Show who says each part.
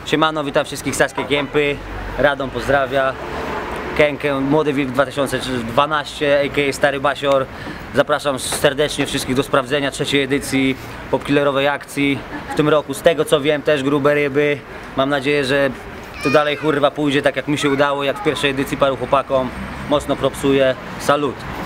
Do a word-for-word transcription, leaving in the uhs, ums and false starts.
Speaker 1: Siemano, witam wszystkich z Saskiej Kępy. Radom pozdrawia. Kękę, Młody Wilk dwa tysiące dwanaście, a k a. Stary Basior. Zapraszam serdecznie wszystkich do sprawdzenia trzeciej edycji popkillerowej akcji. W tym roku, z tego co wiem, też grube ryby. Mam nadzieję, że to dalej kurwa pójdzie tak jak mi się udało, jak w pierwszej edycji paru chłopakom. Mocno propsuję. Salut!